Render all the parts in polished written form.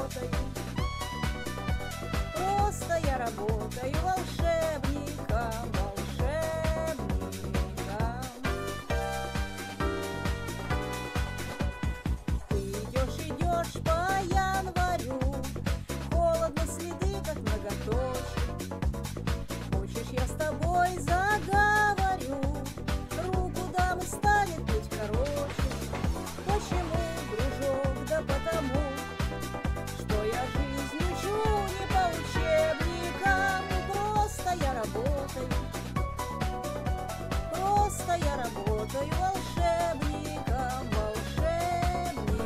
работаю. Просто я работаю волшебником, волшебником. Ты идешь, идешь по январю, холодно, следы, как многоточие. Хочешь, я с тобой заговорю, руку дам и станет путь короче. Почему, дружок, да потому, что я жизнь учу не по учебникам. Просто я работаю волшебником, волшебником.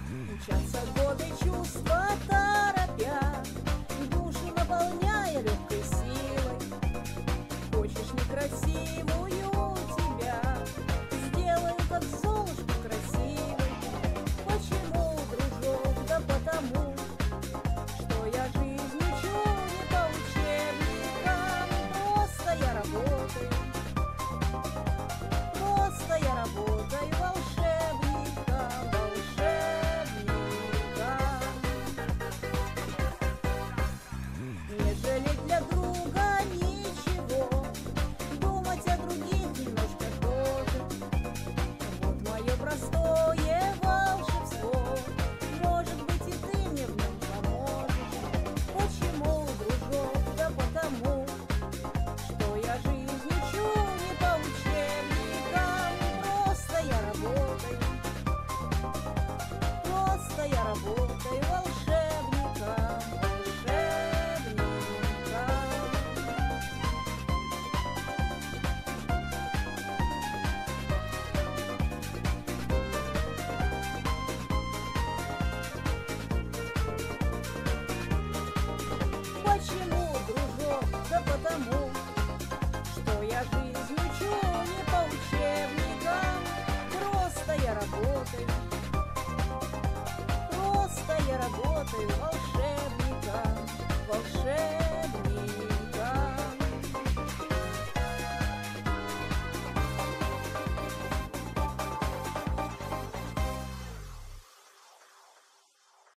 Мчатся годы, чувства торопя, душу наполняя легкой